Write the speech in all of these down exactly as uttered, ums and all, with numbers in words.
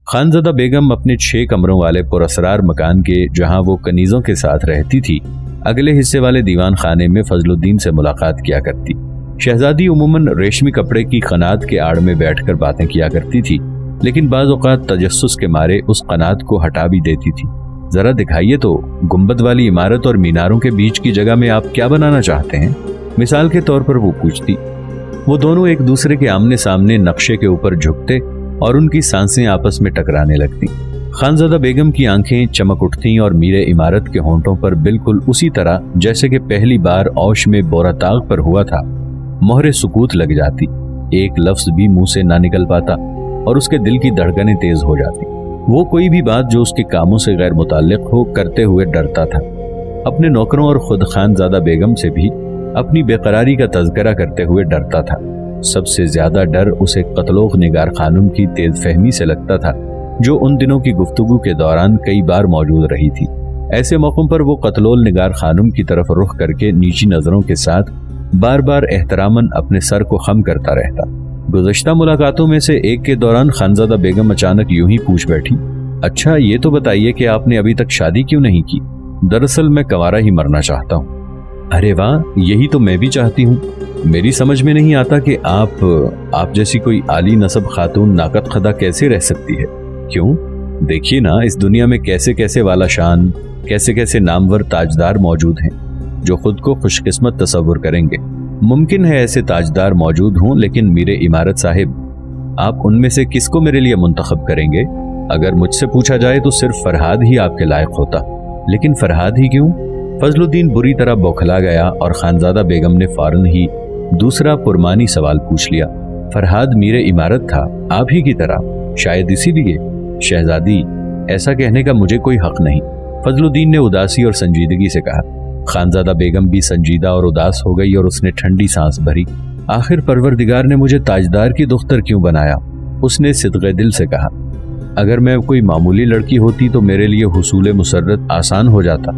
खानज़ादा बेगम अपने छह कमरों वाले पुरअसरार मकान के, जहां वो कनीजों के साथ रहती थी, अगले हिस्से वाले दीवान खाने में फजलुद्दीन से मुलाकात किया करती। शहजादी उमूमन रेशमी कपड़े की कनात के आड़ में बैठकर बातें किया करती थी, लेकिन बाज़ औक़ात तजस्सुस के मारे उस कनात को हटा भी देती थी। जरा दिखाइए तो, गुंबद वाली इमारत और मीनारों के बीच की जगह में आप क्या बनाना चाहते हैं? मिसाल के तौर पर वो पूछती। वो दोनों एक दूसरे के आमने सामने नक्शे के ऊपर झुकते और उनकी सांसें आपस में टकराने लगती। खानज़ादा बेगम की आंखें चमक उठतीं और मीरे इमारत के होंठों पर बिल्कुल उसी तरह जैसे कि पहली बार औश में बोराताग पर हुआ था, मोहरे सुकूत लग जाती। एक लफ्ज भी मुंह से ना निकल पाता और उसके दिल की धड़कनें तेज हो जाती। वो कोई भी बात जो उसके कामों से गैर मुताल्लिक हो करते हुए डरता था। अपने नौकरों और खुद खानज़ादा बेगम से भी अपनी बेकरारी का तज़किरा करते हुए डरता था। सबसे ज्यादा डर उसे कत्लोग निगार खानुम की तेज फहमी से लगता था, जो उन दिनों की गुफ्तगू के दौरान कई बार मौजूद रही थी। ऐसे मौकों पर वो कत्लोल निगार खानुम की तरफ रुख करके नीची नजरों के साथ बार बार एहतरामन अपने सर को खम करता रहता। गुज़श्ता मुलाकातों में से एक के दौरान खानज़ादा बेगम अचानक यूं ही पूछ बैठी, अच्छा ये तो बताइए कि आपने अभी तक शादी क्यों नहीं की? दरअसल मैं कंवारा ही मरना चाहता हूँ। अरे वाह, यही तो मैं भी चाहती हूँ। मेरी समझ में नहीं आता कि आप आप जैसी कोई आली नसब खातून नाकत खदा कैसे रह सकती है। क्यों? देखिए ना, इस दुनिया में कैसे कैसे वाला शान, कैसे कैसे नामवर ताजदार मौजूद हैं जो खुद को खुशकिस्मत तस्वुर करेंगे। मुमकिन है ऐसे ताजदार मौजूद हों, लेकिन मेरे इमारत साहिब, आप उनमें से किसको मेरे लिए मुंतखब करेंगे? अगर मुझसे पूछा जाए तो सिर्फ फरहाद ही आपके लायक होता। लेकिन फरहाद ही क्यों? फजलुद्दीन बुरी तरह बौखला गया और खानज़ादा बेगम ने फौरन ही दूसरा पुरमानी सवाल पूछ लिया। फरहाद मीरे इमारत था, आप ही की तरह, शायद इसीलिए। शहजादी, ऐसा कहने का मुझे कोई हक नहीं, फजलुद्दीन ने उदासी और संजीदगी से कहा। खानज़ादा बेगम भी संजीदा और उदास हो गई और उसने ठंडी सांस भरी। आखिर परवरदिगार ने मुझे ताजदार की दुख्तर क्यों बनाया? उसने सिदक़े दिल से कहा। अगर मैं कोई मामूली लड़की होती तो मेरे लिए हुसूल मुसर्रत आसान हो जाता।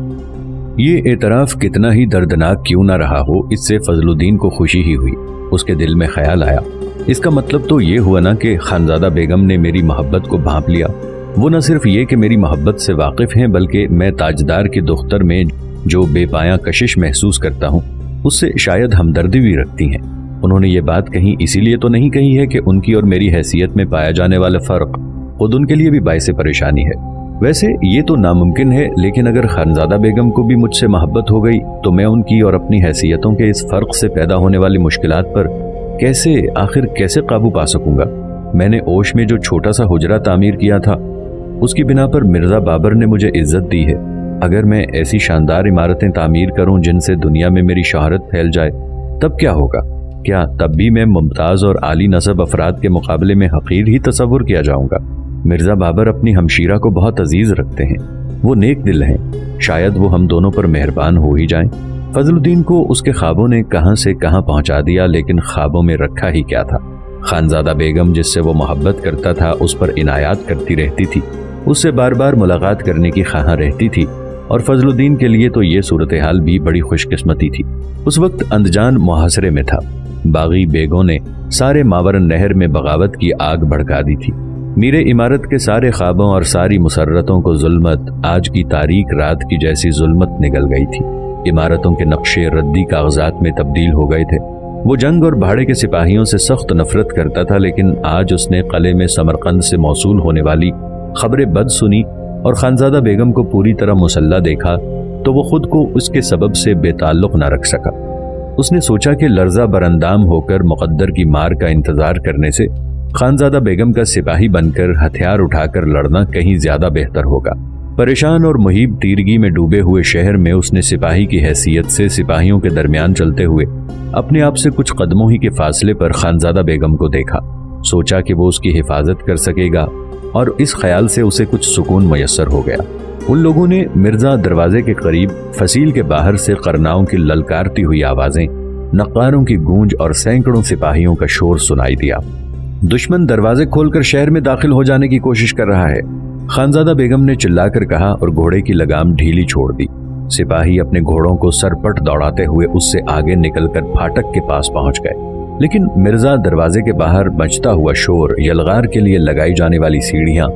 ये एतराफ़ कितना ही दर्दनाक क्यों ना रहा हो, इससे फजलुद्दीन को खुशी ही हुई। उसके दिल में ख्याल आया, इसका मतलब तो ये हुआ ना कि खानज़ादा बेगम ने मेरी मोहब्बत को भांप लिया। वो न सिर्फ ये कि मेरी मोहब्बत से वाकिफ हैं, बल्कि मैं ताजदार की दुख्तर में जो बेपाया कशिश महसूस करता हूँ उससे शायद हमदर्दी भी रखती हैं। उन्होंने ये बात कही इसीलिए तो नहीं कही है कि उनकी और मेरी हैसियत में पाया जाने वाला फ़र्क खुद उनके लिए भी बाइसे परेशानी है। वैसे ये तो नामुमकिन है, लेकिन अगर खानज़ादा बेगम को भी मुझसे मोहब्बत हो गई तो मैं उनकी और अपनी हैसियतों के इस फ़र्क से पैदा होने वाली मुश्किलात पर कैसे आखिर कैसे काबू पा सकूंगा? मैंने ओश में जो छोटा सा हुजरा तामीर किया था उसकी बिना पर मिर्ज़ा बाबर ने मुझे इज्जत दी है। अगर मैं ऐसी शानदार इमारतें तामीर करूं जिनसे दुनिया में मेरी शोहरत फैल जाए, तब क्या होगा? क्या तब भी मैं मुमताज़ और आली नसब अफराद के मुकाबले में हकीर ही तस्वुर किया जाऊंगा? मिर्ज़ा बाबर अपनी हमशीरा को बहुत अजीज रखते हैं, वो नेक दिल हैं, शायद वो हम दोनों पर मेहरबान हो ही जाएं। फजलुद्दीन को उसके ख्वाबों ने कहां से कहां पहुंचा दिया, लेकिन ख्वाबों में रखा ही क्या था। खानज़ादा बेगम जिससे वो मोहब्बत करता था उस पर इनायात करती रहती थी, उससे बार बार मुलाकात करने की ख्वाह रहती थी, और फजलुद्दीन के लिए तो ये सूरत हाल भी बड़ी खुशकिस्मती थी। उस वक्त अंदजान मुहासरे में था। बागी बेगों ने सारे मावरन नहर में बगावत की आग भड़का दी थी। मीरे इमारत के सारे ख्वाबों और सारी मुसर्रतों को जुल्मत आज की तारीक रात की जैसी जुल्मत निगल गई थी। इमारतों के नक्शे रद्दी कागजात में तब्दील हो गए थे। वो जंग और भाड़े के सिपाहियों से सख्त नफरत करता था, लेकिन आज उसने किले में समरकंद से मौसूल होने वाली खबरें बद सुनी और खानज़ादा बेगम को पूरी तरह मुसल्ला देखा तो वो खुद को उसके सबब से बेताल्लुक न रख सका। उसने सोचा कि लर्जा बरंदाम होकर मुकद्दर की मार का इंतजार करने से खानज़ादा बेगम का सिपाही बनकर हथियार उठाकर लड़ना कहीं ज्यादा बेहतर होगा। परेशान और मुहीब तीरगी में डूबे हुए शहर में उसने सिपाही की हैसियत से सिपाहियों के दरमियान चलते हुए अपने आप से कुछ कदमों ही के फासले पर खानज़ादा बेगम को देखा। सोचा कि वो उसकी हिफाजत कर सकेगा और इस ख्याल से उसे कुछ सुकून मयसर हो गया। उन लोगों ने मिर्जा दरवाजे के करीब फसील के बाहर से करनाओं की ललकारती हुई आवाजें, नक्कारों की गूंज और सैकड़ों सिपाहियों का शोर सुनाई दिया। दुश्मन दरवाजे खोलकर शहर में दाखिल हो जाने की कोशिश कर रहा है, खानज़ादा बेगम ने चिल्लाकर कहा और घोड़े की लगाम ढीली छोड़ दी। सिपाही अपने घोड़ों को सरपट दौड़ाते हुए उससे आगे निकलकर फाटक के पास पहुंच गए, लेकिन मिर्जा दरवाजे के बाहर मचता हुआ शोर, यलगार के लिए लगाई जाने वाली सीढ़ियां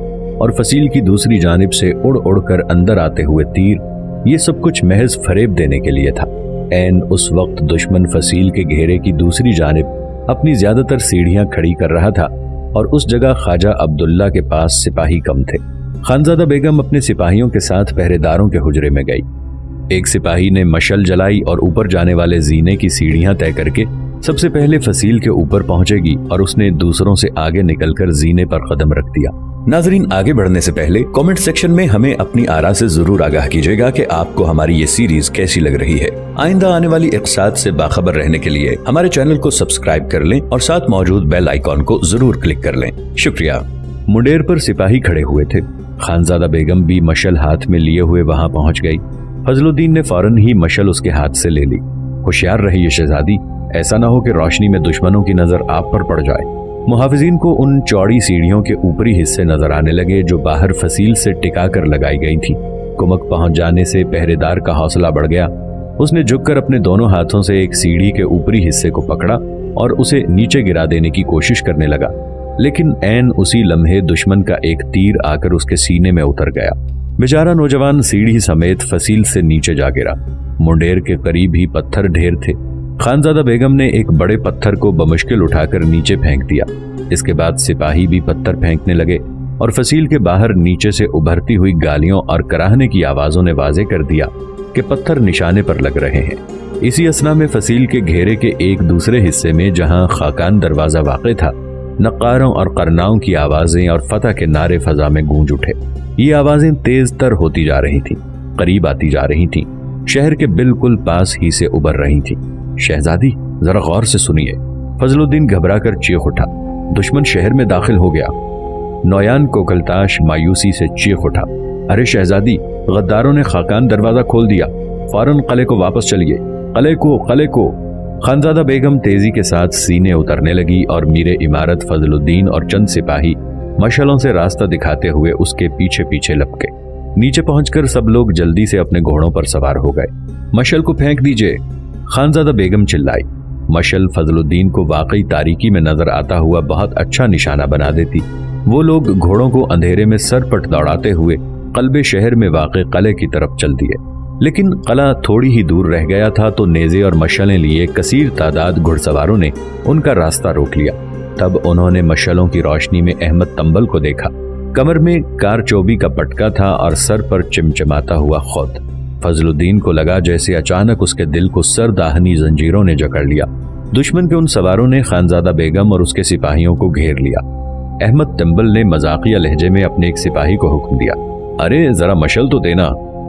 और फसील की दूसरी जानिब से उड़ उड़ कर अंदर आते हुए तीर, ये सब कुछ महज फरेब देने के लिए था। ऐन उस वक्त दुश्मन फसील के घेरे की दूसरी जानिब अपनी ज्यादातर सीढ़ियां खड़ी कर रहा था और उस जगह ख्वाजा अब्दुल्ला के पास सिपाही कम थे। खानजादा बेगम अपने सिपाहियों के साथ पहरेदारों के हुजरे में गई। एक सिपाही ने मशल जलाई और ऊपर जाने वाले जीने की सीढ़ियां तय करके सबसे पहले फसील के ऊपर पहुंचेगी और उसने दूसरों से आगे निकलकर जीने पर कदम रख दिया। नाजरीन, आगे बढ़ने से पहले कमेंट सेक्शन में हमें अपनी आरा से जरूर आगाह कीजिएगा कि आपको हमारी ये सीरीज कैसी लग रही है। आइंदा आने वाली इक़्साद से बाखबर रहने के लिए हमारे चैनल को सब्सक्राइब कर लें और साथ मौजूद बेल आइकॉन को जरूर क्लिक कर लें। शुक्रिया। मुंडेर पर सिपाही खड़े हुए थे। खानजादा बेगम भी मशल हाथ में लिए हुए वहां पहुंच गई। फजलुद्दीन ने फौरन ही मशल उसके हाथ से ले ली। होशियार रहिए शहजादी, ऐसा ना हो कि रोशनी में दुश्मनों की नजर आप पर पड़ जाए। मुहाफिजीन को उन चौड़ी सीढ़ियों के ऊपरी हिस्से नजर आने लगे जो बाहर फसील से टिका कर लगाई गई थी। कुमक पहुंच जाने से पहरेदार का हौसला बढ़ गया। उसने झुककर अपने दोनों हाथों से एक सीढ़ी के ऊपरी हिस्से को पकड़ा और उसे नीचे गिरा देने की कोशिश करने लगा, लेकिन ऐन उसी लम्हे दुश्मन का एक तीर आकर उसके सीने में उतर गया। बेचारा नौजवान सीढ़ी समेत फसील से नीचे जा गिरा। मुंडेर के करीब ही पत्थर ढेर थे। खानजादा बेगम ने एक बड़े पत्थर को बमुश्किल उठाकर नीचे फेंक दिया। इसके बाद सिपाही भी पत्थर फेंकने लगे और फसील के बाहर नीचे से उभरती हुई गालियों और कराहने की आवाजों ने वाजे कर दिया कि पत्थर निशाने पर लग रहे हैं। इसी असना में फसील के घेरे के एक दूसरे हिस्से में जहां खाकान दरवाजा वाक़े था, नक्कारों और करनाओं की आवाजें और फतह के नारे फजा में गूंज उठे। ये आवाजें तेज तर होती जा रही थीं, करीब आती जा रही थीं, शहर के बिल्कुल पास ही से उबर रही थीं। शहजादी, जरा गौर से सुनिए। फजलुद्दीन घबराकर चीख उठा। दुश्मन शहर में दाखिल हो गया। नौयान कोकलताश मायूसी से चीख उठा। अरे शहजादी, गद्दारों ने खाकान दरवाजा खोल दिया, फौरन किले को वापस चलिए, किले को किले को। खानजादा बेगम तेजी के साथ सीने उतरने लगी और मीरे इमारत फजलुद्दीन और चंद सिपाही मशलों से रास्ता दिखाते हुए उसके पीछे पीछे लपके। नीचे पहुंचकर सब लोग जल्दी से अपने घोड़ों पर सवार हो गए। मशल को फेंक दीजिए, खानजादा बेगम चिल्लाई। मशल फजलुद्दीन को वाकई तारीकी में नजर आता हुआ बहुत अच्छा निशाना बना देती। वो लोग घोड़ों को अंधेरे में सरपट दौड़ाते हुए कल्बे शहर में वाक़े किले की तरफ चल दिए। लेकिन किला थोड़ी ही दूर रह गया था तो नेज़े और मशलें लिए कसीर तादाद घुड़सवारों ने उनका रास्ता रोक लिया। तब उन्होंने मशलों की रोशनी में अहमद तंबल को देखा। कमर में कारचोबी का पटका था और सर पर चिमचिमाता हुआ खौत। फजलुद्दीन को लगा जैसे अचानक उसके दिल को सरदाहनी जंजीरों ने जकड़ लिया। दुश्मन के उन सवारों ने खानजादा बेगम और उसके सिपाहियों को घेर लिया। अहमद तंबल ने मजाकिया लहजे में अपने एक सिपाही को हुक्म दिया, अरे जरा मशल तो देना।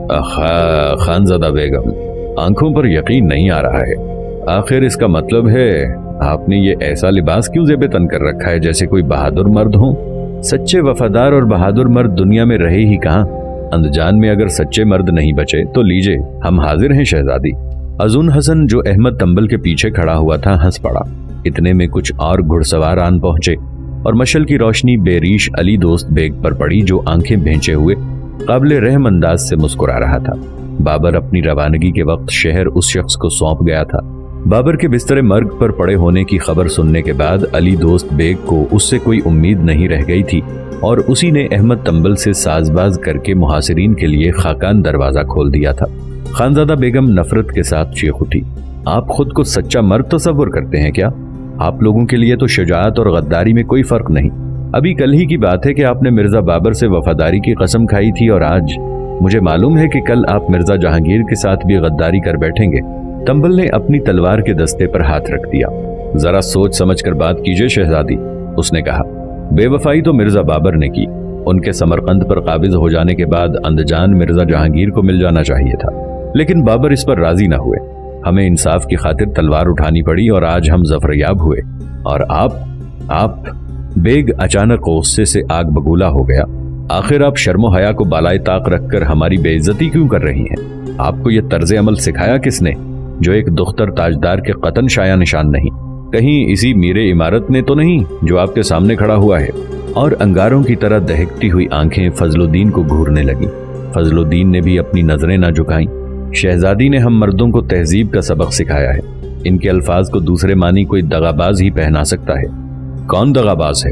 खानजादा बेगम, आंखों पर यकीन नहीं आ रहा है। आखिर इसका मतलब है आपने ये ऐसा लिबास क्यों ज़ेबे तन कर रखा है जैसे कोई बहादुर मर्द हो? सच्चे वफादार और बहादुर मर्द दुनिया में रहे ही कहाँ। अंदजान में अगर सच्चे मर्द नहीं बचे तो लीजिए, हम हाजिर हैं शहजादी। अजून हसन जो अहमद तंबल के पीछे खड़ा हुआ था हंस पड़ा। इतने में कुछ और घुड़सवार आन पहुंचे और मशल की रोशनी बेरीश अली दोस्त बेग पर पड़ी जो आंखें भेंचे हुए काबिले रहम अंदाज से मुस्कुरा रहा था। बाबर अपनी रवानगी के वक्त शहर उस शख्स को सौंप गया था। बाबर के बिस्तरे मर्ग पर पड़े होने की खबर सुनने के बाद अली दोस्त बेग को उससे कोई उम्मीद नहीं रह गई थी और उसी ने अहमद तंबल से साजबाज करके मुहासिरीन के लिए खाकान दरवाजा खोल दिया था। खानजादा बेगम नफरत के साथ चीख उठी, आप खुद को सच्चा मर्द तस्वुर करते हैं क्या? आप लोगों के लिए तो शुजाअत और गद्दारी में कोई फर्क नहीं। अभी कल ही की बात है कि आपने मिर्जा बाबर से वफादारी की कसम खाई थी और आज मुझे मालूम है कि कल आप मिर्जा जहांगीर के साथ भी गद्दारी कर बैठेंगे। तंबल ने अपनी तलवार के दस्ते पर हाथ रख दिया। जरा सोच समझ कर बात कीजिए शहजादी, उसने कहा। बेवफाई तो मिर्जा बाबर ने की। उनके समरकंद पर काबिज हो जाने के बाद अंदजान मिर्जा जहांगीर को मिल जाना चाहिए था, लेकिन बाबर इस पर राजी न हुए। हमें इंसाफ की खातिर तलवार उठानी पड़ी और आज हम जफरयाब हुए। और आप आप बेग अचानक गुस्से से आग बगूला हो गया। आखिर आप शर्मो हया को बालाए ताक रखकर हमारी बेइज्जती क्यों कर रही हैं? आपको यह तर्ज अमल सिखाया किसने जो एक दुख्तर ताजदार के कतन शाया निशान नहीं? कहीं इसी मीरे इमारत ने तो नहीं जो आपके सामने खड़ा हुआ है? और अंगारों की तरह दहकती हुई आंखें फजलुद्दीन को घूरने लगी। फजलुद्दीन ने भी अपनी नजरें न झुकाईं। शहजादी ने हम मर्दों को तहजीब का सबक सिखाया है। इनके अल्फाज को दूसरे मानी कोई दगाबाज ही पहना सकता है। कौन दगाबाज है?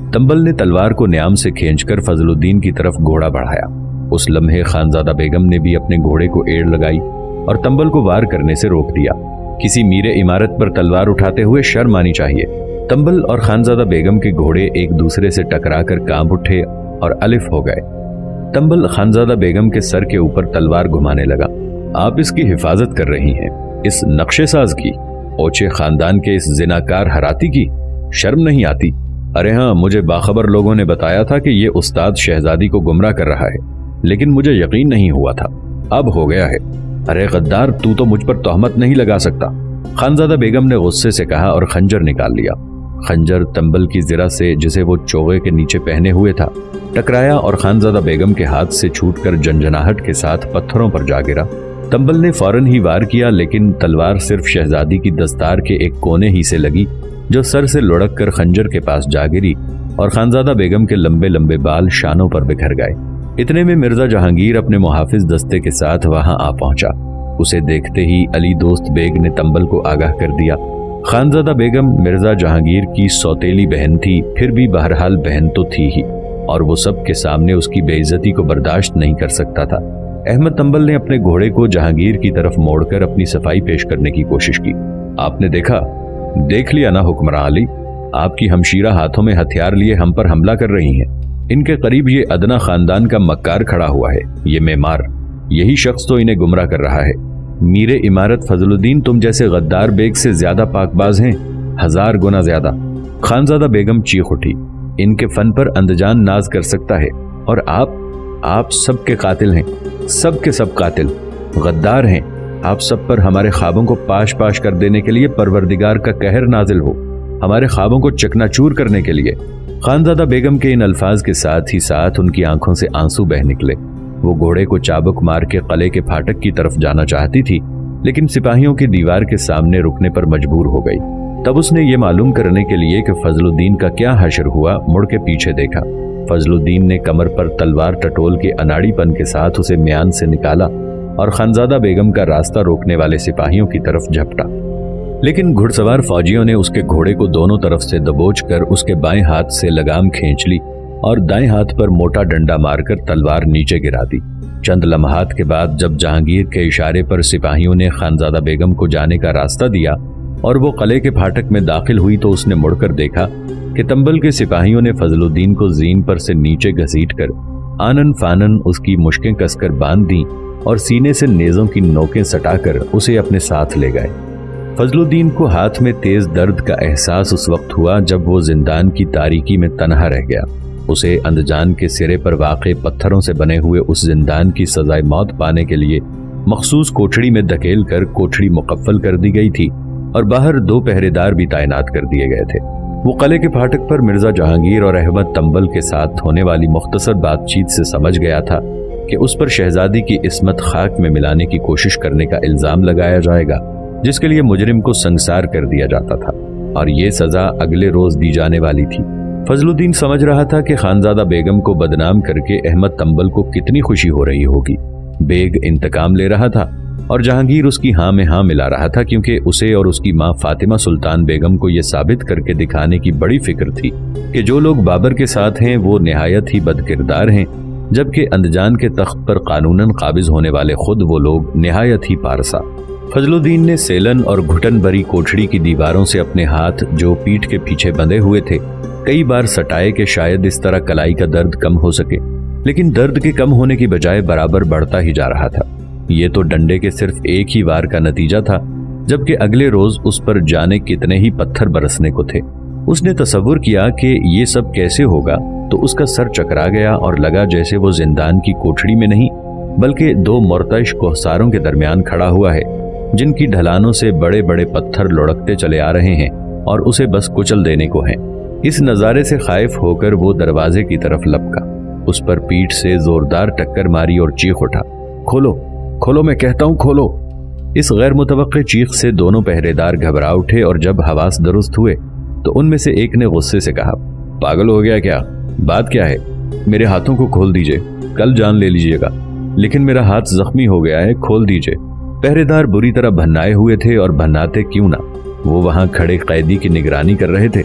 तंबल ने तलवार को न्याम से खींचकर फजलुद्दीन की तरफ घोड़ा बढ़ाया। उस लम्हे खानजादा बेगम ने भी अपने घोड़े को एड़ लगाई और तंबल को वार करने से रोक दिया। किसी मीरे इमारत पर तलवार उठाते हुए शर्म आनी चाहिए। तंबल और खानजादा बेगम के घोड़े एक दूसरे से टकराकर कांप उठे और अलिफ हो गए। तंबल खानजादा बेगम के सर के ऊपर तलवार घुमाने लगा। आप इसकी हिफाजत कर रही हैं, इस नक्शेसाज की, ओछे खानदान के इस जिनाकार हराती की शर्म नहीं आती? अरे हाँ, मुझे बाखबर लोगों ने बताया था कि ये उस्ताद शहजादी को गुमराह कर रहा है, लेकिन मुझे यकीन नहीं हुआ था। अब हो गया है। अरे गद्दार, तू तो मुझ पर तोहमत नहीं लगा सकता, खानजादा बेगम ने गुस्से से कहा और खंजर निकाल लिया। खंजर तंबल की जिरा से, जिसे वो चोगे के नीचे पहने हुए था, टकराया और खानजादा बेगम के हाथ से छूटकर जनजनाहट के साथ पत्थरों पर जा गिरा। तंबल ने फौरन ही वार किया, लेकिन तलवार सिर्फ शहजादी की दस्तार के एक कोने ही से लगी, जो सर से लुढ़क कर खंजर के पास जा गिरी और खानजादा बेगम के लंबे लंबे बाल शानों पर बिखर गए। इतने में मिर्जा जहांगीर अपने मुहाफिज दस्ते के साथ वहां आ पहुंचा। उसे देखते ही अली दोस्त बेग ने तंबल को आगाह कर दिया। खानजादा बेगम मिर्जा जहांगीर की सौतेली बहन थी, फिर भी बहरहाल बहन तो थी ही, और वो सब के सामने उसकी बेइज्जती को बर्दाश्त नहीं कर सकता था। अहमद तंबल ने अपने घोड़े को जहांगीर की तरफ मोड़कर अपनी सफाई पेश करने की कोशिश की। आपने देखा, देख लिया ना हुक्मरान अली, आपकी हमशीरा हाथों में हथियार लिए हम पर हमला कर रही हैं। इनके करीब ये अदना खानदान का मक्कार खड़ा हुआ है, ये मेमार, यही शख्स तो इन्हें गुमराह कर रहा है। मीरे इमारत फजलुद्दीन तुम जैसे गद्दार बेग से ज्यादा पाकबाज हैं, हजार गुना ज्यादा। खानजादा बेगम चीख उठी। इनके फन पर अंदजान नाज कर सकता है, और आप आप सब के कातिल हैं, सब के सब कातिल गद्दार हैं। आप सब पर हमारे ख्वाबों को पाश पाश कर देने के लिए परवरदिगार का कहर नाजिल हो, हमारे ख्वाबों को चकनाचूर करने के लिए। खानजादा बेगम के इन अल्फाज के साथ ही साथ उनकी आंखों से आंसू बह निकले। वो घोड़े को चाबुक मार के किले के फाटक की तरफ जाना चाहती थी, लेकिन सिपाहियों की दीवार के सामने रुकने पर मजबूर हो गई। तब उसने ये मालूम करने के लिए कि फजलुद्दीन का क्या हशर हुआ, मुड़ के पीछे देखा। फजलुद्दीन ने कमर पर तलवार टटोल के अनाड़ीपन के साथ उसे म्यान से निकाला और खानजादा बेगम का रास्ता रोकने वाले सिपाहियों की तरफ झपटा। लेकिन घुड़सवार फौजियों ने उसके घोड़े को दोनों तरफ से दबोच कर उसके बाएं हाथ से लगाम खींच ली और दाएं हाथ पर मोटा डंडा मारकर तलवार नीचे गिरा दी। चंद लम्हात के बाद जब जहांगीर के इशारे पर सिपाहियों ने खानजादा बेगम को जाने का रास्ता दिया और वो किले के फाटक में दाखिल हुई, तो उसने मुड़कर देखा कि तंबल के सिपाहियों ने फजलुद्दीन को जीन पर से नीचे घसीटकर आनन फानन उसकी मुश्कें कसकर बांध दी और सीने से नेज़ों की नोकें सटाकर उसे अपने साथ ले गए। फजलुद्दीन को हाथ में तेज दर्द का एहसास उस वक्त हुआ जब वो जिंदान की तारीकी में तन्हा रह गया। उसे अंदजान के सिरे पर वाक़े पत्थरों से बने हुए उस जिंदान की सजाए मौत पाने के लिए मखसूस कोठड़ी में धकेल कर कोठड़ी मुकफ्फल कर दी गई थी और बाहर दो पहरेदार भी तैनात कर दिए गए थे। वो किले के फाटक पर मिर्जा जहांगीर और अहमद तंबल के साथ होने वाली मुख्तसर बातचीत से समझ गया था कि उस पर शहजादी की इस्मत खाक में मिलाने की कोशिश करने का इल्जाम लगाया जाएगा, जिसके लिए मुजरिम को संसार कर दिया जाता था और ये सजा अगले रोज दी जाने वाली थी। फजलुद्दीन समझ रहा था कि खानजादा बेगम को बदनाम करके अहमद तंबल को कितनी खुशी हो रही होगी। बेग इंतकाम ले रहा था और जहांगीर उसकी हाँ में हाँ मिला रहा था, क्योंकि उसे और उसकी माँ फातिमा सुल्तान बेगम को यह साबित करके दिखाने की बड़ी फिक्र थी कि जो लोग बाबर के साथ हैं वो निहायत ही बदकिरदार हैं, जबकि अंदजान के तख्त पर कानूनन काबिज होने वाले खुद वो लोग निहायत ही पारसा। फजलुद्दीन ने सेलन और घुटन भरी कोठड़ी की दीवारों से अपने हाथ, जो पीठ के पीछे बंधे हुए थे, कई बार सटाए कि शायद इस तरह कलाई का दर्द कम हो सके, लेकिन दर्द के कम होने की बजाय बराबर बढ़ता ही जा रहा था। ये तो डंडे के सिर्फ एक ही वार का नतीजा था, जबकि अगले रोज उस पर जाने कितने ही पत्थर बरसने को थे। उसने तसव्वुर किया कि ये सब कैसे होगा, तो उसका सर चकरा गया और लगा जैसे वो जिंदान की कोठड़ी में नहीं बल्कि दो मुर्तइश कोहसारों के दरमियान खड़ा हुआ है, जिनकी ढलानों से बड़े बड़े पत्थर लुढ़कते चले आ रहे हैं और उसे बस कुचल देने को हैं। इस नज़ारे से खाइफ होकर वो दरवाजे की तरफ लपका। उस पर पीठ से जोरदार टक्कर मारी और चीख उठा, खोलो खोलो, मैं कहता हूं खोलो। इस गैर मुतवक्के चीख से दोनों पहरेदार घबरा उठे और जब हवास दुरुस्त हुए तो उनमें से एक ने गुस्से से कहा, पागल हो गया क्या? बात क्या है? मेरे हाथों को खोल दीजिए, कल जान ले लीजिएगा, लेकिन मेरा हाथ जख्मी हो गया है, खोल दीजिए। पहरेदार बुरी तरह भन्नाए हुए थे और भन्नाते क्यों ना, वो वहां खड़े कैदी की निगरानी कर रहे थे।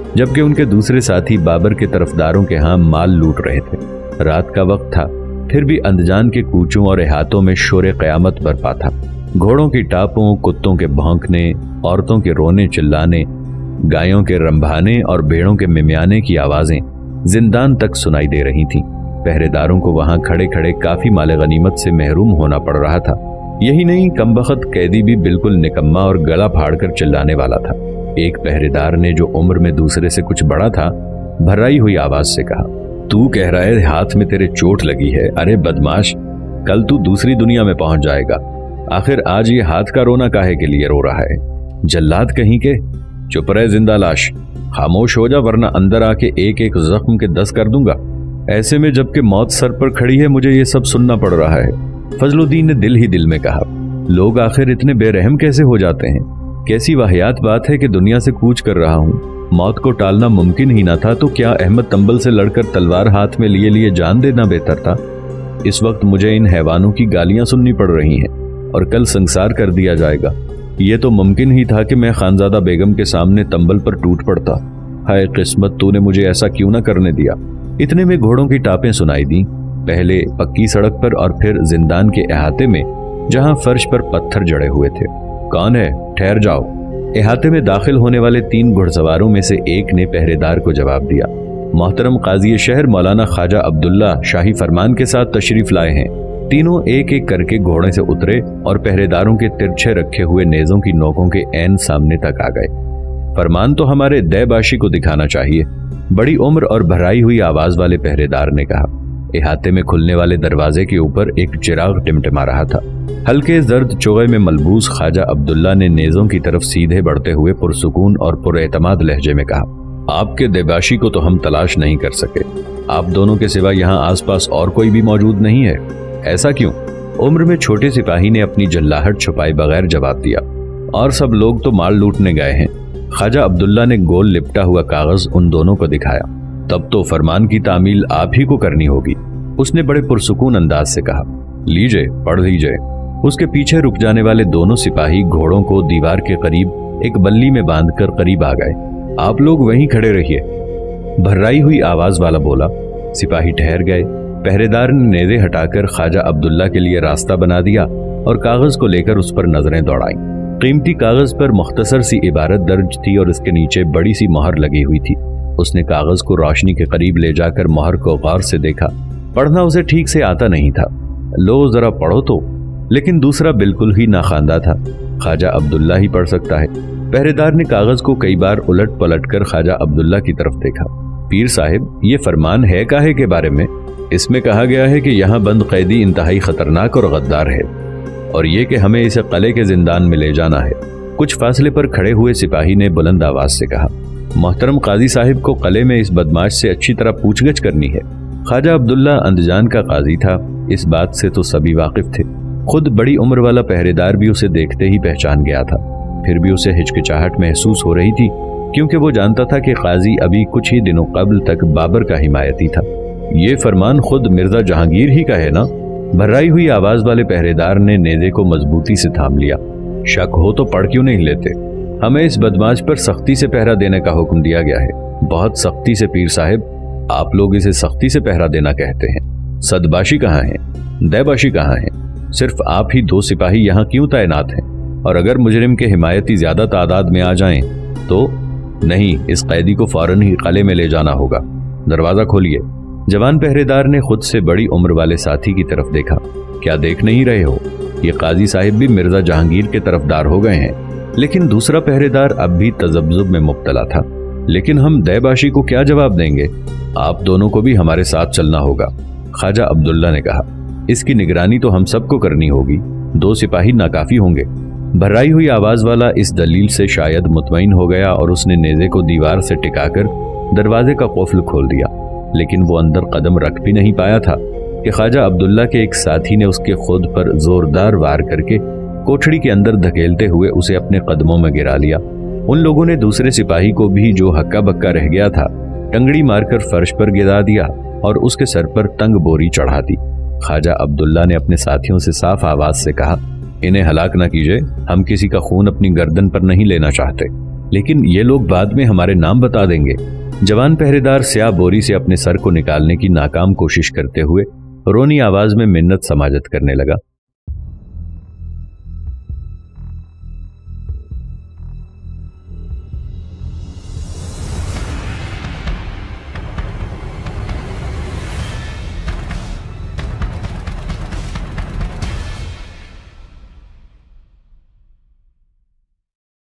जबकि उनके दूसरे साथी बाबर के तरफदारों के यहाँ माल लूट रहे थे। रात का वक्त था, फिर भी अंदजान के कूचों और इहातों में शोरे क़यामत बरपा था। घोड़ों की टापों, कुत्तों के भौंकने, औरतों के रोने चिल्लाने, गायों के रंभाने और भेड़ों के मिमियाने की आवाजें जिंदान तक सुनाई दे रही थीं। पहरेदारों को वहां खड़े खड़े काफी माले गनीमत से महरूम होना पड़ रहा था। यही नहीं, कमबख्त कैदी भी बिल्कुल निकम्मा और गला फाड़कर चिल्लाने वाला था। एक पहरेदार ने, जो उम्र में दूसरे से कुछ बड़ा था, भर्राई हुई आवाज से कहा, तू कह रहा है हाथ में तेरे चोट लगी है? अरे बदमाश, कल तू दूसरी दुनिया में पहुंच जाएगा। आखिर आज ये हाथ का रोना काहे के लिए रो रहा है? जल्लाद कहीं के, चुप रहे जिंदा लाश, खामोश हो जा वरना अंदर आके एक एक जख्म के दस कर दूंगा। ऐसे में जबकि मौत सर पर खड़ी है, मुझे ये सब सुनना पड़ रहा है। फजलुद्दीन ने दिल ही दिल में कहा, लोग आखिर इतने बेरहम कैसे हो जाते हैं? कैसी वाहियात बात है कि दुनिया से कूच कर रहा हूँ। मौत को टालना मुमकिन ही ना था तो क्या अहमद तंबल से लड़कर तलवार हाथ में लिए लिए जान देना बेहतर था? इस वक्त मुझे इन हैवानों की गालियां सुननी पड़ रही हैं और कल संसार कर दिया जाएगा। ये तो मुमकिन ही था कि मैं खानजादा बेगम के सामने तंबल पर टूट पड़ता। हाय किस्मत, तूने मुझे ऐसा क्यों ना करने दिया। इतने में घोड़ों की टापें सुनाई दी, पहले पक्की सड़क पर और फिर जिंदान के अहाते में, जहां फर्श पर पत्थर जड़े हुए थे। कौन है? ठहर जाओ। अहाते में दाखिल होने वाले तीन घुड़सवारों में से एक ने पहरेदार को जवाब दिया, मोहतरम काजी शहर मौलाना ख्वाजा अब्दुल्ला शाही फरमान के साथ तशरीफ लाए हैं। तीनों एक एक करके घोड़े से उतरे और पहरेदारों के तिरछे रखे हुए नेजों की नोकों के ऐन सामने तक आ गए। फरमान तो हमारे दैबाशी को दिखाना चाहिए, बड़ी उम्र और भराई हुई आवाज वाले पहरेदार ने कहा। इहाते में खुलने वाले दरवाजे के ऊपर एक चिराग टिमटिमा रहा था। हल्के जर्द चोगे में मलबूस ख्वाजा अब्दुल्ला ने नेजों की तरफ सीधे बढ़ते हुए पुरसुकून और पुरएतमाद लहजे में कहा, आपके देबाशी को तो हम तलाश नहीं कर सके। आप दोनों के सिवा यहाँ आसपास और कोई भी मौजूद नहीं है। ऐसा क्यों? उम्र में छोटे सिपाही ने अपनी जल्लाहट छुपाए बगैर जवाब दिया, और सब लोग तो माल लूटने गए हैं। ख्वाजा अब्दुल्ला ने गोल लिपटा हुआ कागज उन दोनों को दिखाया। तब तो फरमान की तामील आप ही को करनी होगी, उसने बड़े पुरसुकून अंदाज से कहा। लीजिए, पढ़ लीजिए। उसके पीछे रुक जाने वाले दोनों सिपाही घोड़ों को दीवार के करीब एक बल्ली में बांधकर करीब आ गए। आप लोग वहीं खड़े रहिए, भर्राई हुई आवाज वाला बोला। सिपाही ठहर गए। पहरेदार ने नेज़े हटाकर ख्वाजा अब्दुल्ला के लिए रास्ता बना दिया और कागज को लेकर उस पर नजरें दौड़ाई। कीमती कागज पर मुख्तसर सी इबारत दर्ज थी और इसके नीचे बड़ी सी मोहर लगी हुई थी। उसने कागज को रोशनी के करीब ले जाकर मोहर को गौर से देखा। पढ़ना उसे ठीक से आता नहीं था। लो जरा पढ़ो तो। लेकिन दूसरा बिल्कुल ही नाखांदा था, ख्वाजा अब्दुल्ला ही पढ़ सकता है। पहरेदार ने कागज को कई बार उलट पलट कर ख्वाजा अब्दुल्ला की तरफ देखा। पीर साहिब, ये फरमान है काहे के बारे में? इसमें कहा गया है कि यहाँ बंद कैदी इंतहाई खतरनाक और गद्दार है, और ये कि हमें इसे किले के जिंदान में ले जाना है। कुछ फासले पर खड़े हुए सिपाही ने बुलंद आवाज से कहा, मोहतरम काजी साहिब को किले में इस बदमाश से अच्छी तरह पूछगछ करनी है। ख्वाजा अब्दुल्ला अंदजान का काजी था, इस बात से तो सभी वाकिफ थे। खुद बड़ी उम्र वाला पहरेदार भी उसे देखते ही पहचान गया था। फिर भी उसे हिचकिचाहट महसूस हो रही थी, क्योंकि वो जानता था कि काजी अभी कुछ ही दिनों कबल तक बाबर का हिमायती था। ये फरमान खुद मिर्जा जहांगीर ही का है ना? भर्राई हुई आवाज वाले पहरेदार ने नेज़े को मजबूती से थाम लिया। शक हो तो पढ़ क्यों नहीं लेते? हमें इस बदमाश पर सख्ती से पहरा देने का हुक्म दिया गया है। बहुत सख्ती से पीर साहिब। आप लोग इसे सख्ती से पहरा देना कहते हैं। सदबाशी कहाँ है? दैबाशी कहाँ है? सिर्फ आप ही दो सिपाही यहाँ क्यों तैनात हैं? और अगर मुजरिम के हिमायती ज्यादा तादाद में आ जाएं तो? नहीं, इस कैदी को फौरन ही किले में ले जाना होगा। दरवाजा खोलिए। जवान पहरेदार ने खुद से बड़ी उम्र वाले साथी की तरफ देखा। क्या देख नहीं रहे हो? ये काजी साहिब भी मिर्जा जहांगीर के तरफदार हो गए हैं। लेकिन दूसरा पहरेदार अब भी तजब्जुब में मुब्तला था। लेकिन हम दैबाशी को क्या जवाब देंगे? आप दोनों को भी हमारे साथ चलना होगा, ख्वाजा अब्दुल्ला ने कहा। इसकी निगरानी तो हम सबको करनी होगी, दो सिपाही नाकाफी होंगे। भर्राई हुई आवाज वाला इस दलील से शायद मुतमईन हो गया और उसने नेज़े को दीवार से टिकाकर दरवाजे का कुफ्ल खोल दिया। लेकिन वो अंदर कदम रख भी नहीं पाया था कि ख्वाजा अब्दुल्ला के एक साथी ने उसके खुद पर जोरदार वार करके कोठड़ी के अंदर धकेलते हुए उसे अपने कदमों में गिरा लिया। उन लोगों ने दूसरे सिपाही को भी, जो हक्का बक्का रह गया था, टंगड़ी मारकर फर्श पर गिरा दिया और उसके सर पर तंग बोरी चढ़ा दी। ख्वाजा अब्दुल्ला ने अपने साथियों से साफ आवाज से कहा, इन्हें हलाक न कीजिए, हम किसी का खून अपनी गर्दन पर नहीं लेना चाहते। लेकिन ये लोग बाद में हमारे नाम बता देंगे। जवान पहरेदार स्याह बोरी से अपने सर को निकालने की नाकाम कोशिश करते हुए रोनी आवाज में मिन्नत समाजत करने लगा।